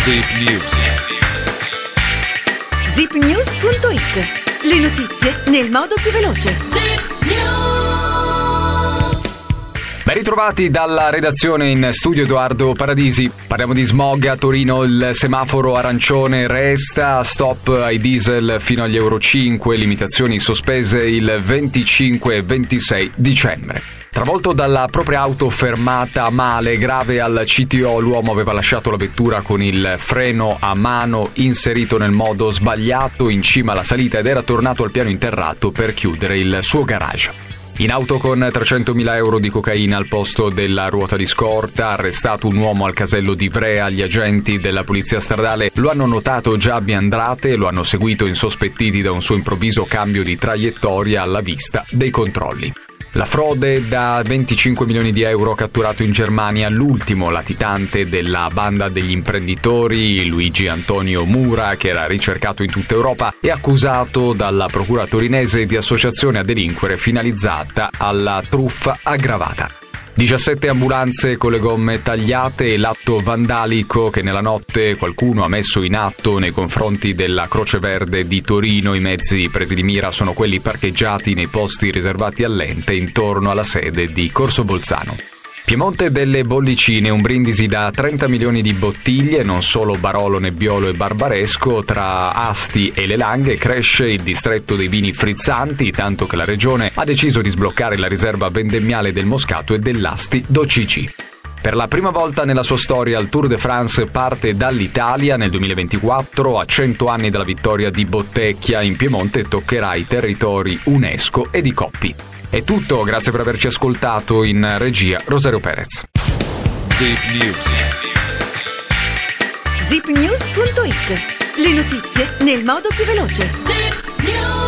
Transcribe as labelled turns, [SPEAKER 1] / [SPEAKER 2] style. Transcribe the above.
[SPEAKER 1] zipnews.it. Le notizie nel modo più veloce.
[SPEAKER 2] Ben ritrovati dalla redazione, in studio Edoardo Paradisi. Parliamo di smog a Torino, il semaforo arancione resta, stop ai diesel fino agli Euro 5, limitazioni sospese il 25 e 26 dicembre. Travolto dalla propria auto fermata male, grave al CTO, l'uomo aveva lasciato la vettura con il freno a mano inserito nel modo sbagliato in cima alla salita ed era tornato al piano interrato per chiudere il suo garage. In auto con 300.000 euro di cocaina al posto della ruota di scorta, arrestato un uomo al casello di Ivrea. Gli agenti della polizia stradale lo hanno notato già a Biandrate e lo hanno seguito insospettiti da un suo improvviso cambio di traiettoria alla vista dei controlli. La frode da 25 milioni di euro catturato in Germania, l'ultimo latitante della banda degli imprenditori Luigi Antonio Mura, che era ricercato in tutta Europa, è accusato dalla procura torinese di associazione a delinquere finalizzata alla truffa aggravata. 17 ambulanze con le gomme tagliate e l'atto vandalico che nella notte qualcuno ha messo in atto nei confronti della Croce Verde di Torino. I mezzi presi di mira sono quelli parcheggiati nei posti riservati all'ente intorno alla sede di Corso Bolzano. Piemonte delle bollicine, un brindisi da 30 milioni di bottiglie, non solo Barolo, Nebbiolo e Barbaresco. Tra Asti e Le Langhe cresce il distretto dei vini frizzanti, tanto che la regione ha deciso di sbloccare la riserva vendemmiale del Moscato e dell'Asti d'OCG. Per la prima volta nella sua storia il Tour de France parte dall'Italia nel 2024, a 100 anni dalla vittoria di Bottecchia in Piemonte toccherà i territori UNESCO e di Coppi. È tutto, grazie per averci ascoltato. In regia Rosario Perez.
[SPEAKER 1] zipnews.it. Le notizie nel modo più veloce.